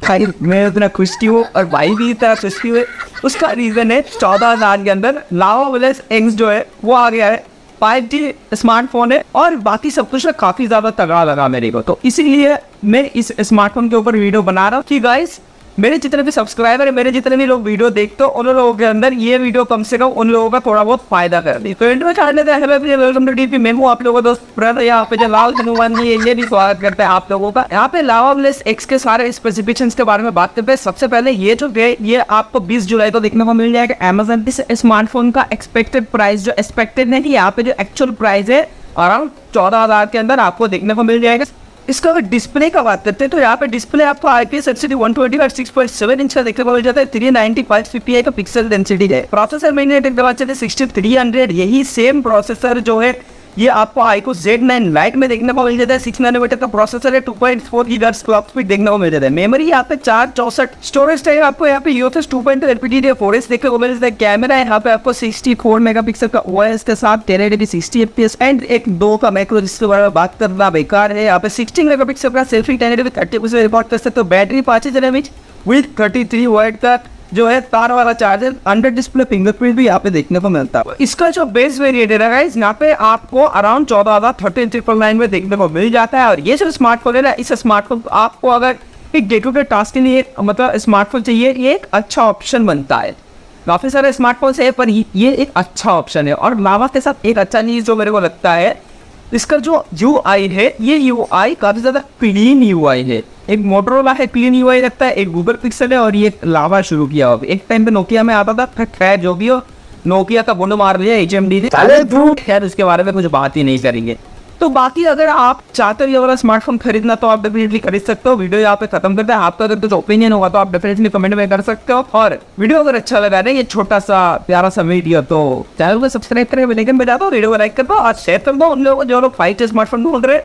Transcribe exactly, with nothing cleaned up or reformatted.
भाई मैं उतना खुश क्यों हूँ और भाई भी इतना खुश क्यों है, उसका रीज़न है चौदह हज़ार के अंदर लावा प्लस एक्स जो है वो आ गया है। फाइव जी स्मार्टफोन है और बाकी सब कुछ काफ़ी ज़्यादा तगड़ा लगा मेरे को, तो इसीलिए मैं इस स्मार्टफोन के ऊपर वीडियो बना रहा हूँ कि गाइस मेरे जितने भी सब्सक्राइबर है, मेरे जितने भी लोग वीडियो देखते हो, उन लोगों के अंदर ये वीडियो कम से कम उन लोगों का थोड़ा बहुत फायदा कर दी। तो इंटरव्यू चाहने थे वेलकम टू डीपी, मैं हूँ आप लोगों का दोस्त ब्रदर। यहाँ पे जो लाल हनुमान जी ये भी स्वागत करते हैं आप लोगों का। यहाँ पे लावा प्लस एक्स के सारे स्पेसिफिकेशंस के बारे में बात करते हैं। सबसे पहले ये जो है ये आपको बीस जुलाई को देखने को मिल जाएगा अमेजन। इस स्मार्टफोन का एक्सपेक्टेड प्राइस जो एक्सपेक्टेड नहीं, यहाँ पे जो एक्चुअल प्राइस है अराउंड चौदह हजार के अंदर आपको देखने को मिल जाएगा। इसका अगर डिस्प्ले का बात करते हैं तो यहाँ पे डिस्प्ले आपको IPS LCD one twenty five six point seven inch का देखने को मिल जाता है। थ्री नाइंटी फाइव पीपीआई का पिक्सल डेंसिटी है। प्रोसेसर मैग्नेटिक दबा चलते सिक्सटी थ्री हंड्रेड, यही सेम प्रोसेसर जो है ये आपको आईको जेड नाइन लाइट में देखने को मिल जाता है। सिक्स नैनोमीटर का प्रोसेसर है, two point four gigahertz clock speed देखने को मिल जाता है। मेमोरी यहाँ पे चार चौसठ, स्टोरेज टाइम आपको यहाँ पे UFS two point LPD four S देखने को मिल जाता है। कैमरा यहाँ पे आपको सिक्सटी फोर मेगापिक्सल का ओएस के साथ ten eighty p sixty FPS and एक दो का मैक्रो, जिसके बारे में बात करना बेकार है। यहाँ पे सिक्सटीन मेगापिक्सल का selfie ten eighty p thirty percent record कर सकते हो। बैटरी पाँच हजार MH with thirty three watt का जो है तार वाला चार्जर। अंडर डिस्प्ले फिंगरप्रिंट भी यहाँ पे देखने को मिलता है। इसका जो बेस वेरिएंट है गाइस यहाँ पे आपको अराउंड चौदह हजार थर्टीन ट्रिपल नाइन में देखने को मिल जाता है। और ये जो स्मार्टफोन है ना, इस स्मार्टफोन आपको अगर एक डे टू डे टास्क के लिए मतलब स्मार्टफोन चाहिए, ये एक अच्छा ऑप्शन बनता है। काफी सारे स्मार्टफोन है पर ये एक अच्छा ऑप्शन है। और लावा के साथ एक अच्छा चीज जो मेरे को लगता है, इसका जो यू आई है ये यू आई काफी ज्यादा क्लीन यू आई है। एक मोटरोला है क्लीन यूआई लगता है, एक गूगल पिक्सल है और ये लावा शुरू किया हुआ। एक टाइम पे नोकिया में आता था, फिर खैर जो भी हो नोकिया का बोलो मार दिया एचएमडी ने, खैर उसके बारे में कुछ बात ही नहीं करेंगे। तो बाकी अगर आप चाहते हो ये वाला स्मार्टफोन खरीदना तो आप डेफिनेटली खरीद सकते हो। वीडियो यहाँ पे खत्म करते हैं। आपका अगर कुछ ओपिनियन होगा तो आप डेफिनेटली कमेंट में कर सकते हो। और वीडियो अगर अच्छा लगा है ये छोटा सा प्यारा सा वीडियो तो चैनल को सब्सक्राइब करें, बेल आइकन बजा दो, वीडियो को लाइक कर दो और शेयर कर दो उन लोगों को जो लोग फाइव जी स्मार्टफोन ढूंढ रहे हैं।